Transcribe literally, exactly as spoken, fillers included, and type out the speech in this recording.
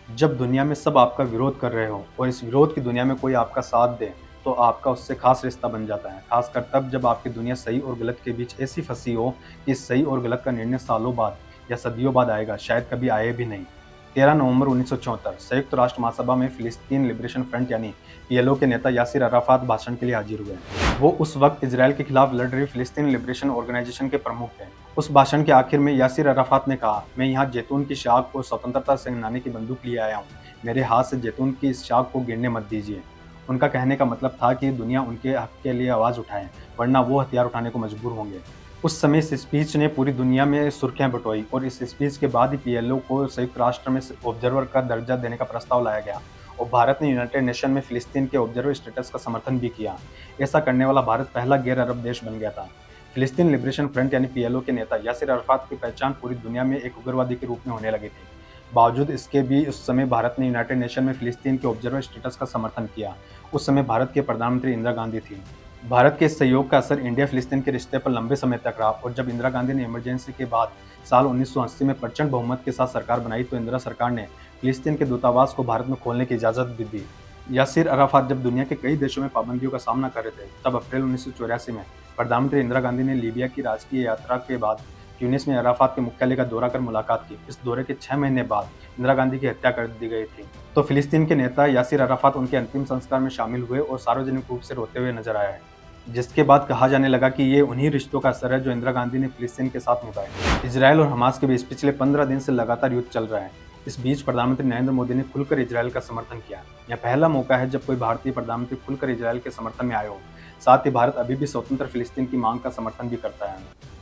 जब दुनिया में सब आपका विरोध कर रहे हो और इस विरोध की दुनिया में कोई आपका साथ दे, तो आपका उससे खास रिश्ता बन जाता है। खासकर तब जब आपकी दुनिया सही और गलत के बीच ऐसी फंसी हो कि सही और गलत का निर्णय सालों बाद या सदियों बाद आएगा, शायद कभी आए भी नहीं। तेरह नवंबर उन्नीस सौ चौहत्तर संयुक्त राष्ट्र महासभा में फिलिस्तीन लिबरेशन फ्रंट यानी पीएलओ के नेता यासिर अराफात भाषण के लिए हाजिर हुए। वो उस वक्त इसराइल के खिलाफ लड़ रही फिलिस्तीन लिबरेशन ऑर्गेनाइजेशन के प्रमुख थे। उस भाषण के आखिर में यासिर अराफात ने कहा, मैं यहाँ जैतून की शाख और स्वतंत्रता सेनानी की बंदूक लिए आया हूँ। मेरे हाथ से जैतून की इस शाख को गिरने मत दीजिए। उनका कहने का मतलब था कि दुनिया उनके हक के लिए आवाज़ उठाए, वरना वो हथियार उठाने को मजबूर होंगे। उस समय इस स्पीच ने पूरी दुनिया में सुर्खियां बटोई और इस स्पीच के बाद ही पीएलओ को संयुक्त राष्ट्र में ऑब्जर्वर का दर्जा देने का प्रस्ताव लाया गया और भारत ने यूनाइटेड नेशन में फिलिस्तीन के ऑब्जर्वर स्टेटस का समर्थन भी किया। ऐसा करने वाला भारत पहला गैर अरब देश बन गया था। फिलिस्तीन लिबरेशन फ्रंट यानी पीएलओ के नेता यासिर अराफात की पहचान पूरी दुनिया में एक उग्रवादी के रूप में होने लगी थी। बावजूद इसके भी उस समय भारत ने यूनाइटेड नेशन में फिलिस्तीन के ऑब्जर्वर स्टेटस का समर्थन किया। उस समय भारत के प्रधानमंत्री इंदिरा गांधी थी। भारत के इस सहयोग का असर इंडिया फिलिस्तीन के रिश्ते पर लंबे समय तक रहा और जब इंदिरा गांधी ने इमरजेंसी के बाद साल उन्नीस सौ अस्सी में प्रचंड बहुमत के साथ सरकार बनाई, तो इंदिरा सरकार ने फिलिस्तीन के दूतावास को भारत में खोलने की इजाज़त भी दी। यासिर अराफात जब दुनिया के कई देशों में पाबंदियों का सामना कर रहे थे, तब अप्रैल उन्नीस सौ चौरासी में प्रधानमंत्री इंदिरा गांधी ने लीबिया की राजकीय यात्रा के बाद ट्यूनिस में अराफात के मुख्यालय का दौरा कर मुलाकात की। इस दौरे के छह महीने बाद इंदिरा गांधी की हत्या कर दी गई थी, तो फिलिस्तीन के नेता यासिर अराफात उनके अंतिम संस्कार में शामिल हुए और सार्वजनिक रूप से रोते हुए नजर आए, जिसके बाद कहा जाने लगा कि ये उन्हीं रिश्तों का असर है जो इंदिरा गांधी ने फिलिस्तीन के साथ निभाए। इजरायल और हमास के बीच पिछले पंद्रह दिन से लगातार युद्ध चल रहा है। इस बीच प्रधानमंत्री नरेंद्र मोदी ने खुलकर इजरायल का समर्थन किया। यह पहला मौका है जब कोई भारतीय प्रधानमंत्री खुलकर इजरायल के समर्थन में आए हो। साथ ही भारत अभी भी स्वतंत्र फिलिस्तीन की मांग का समर्थन भी करता है।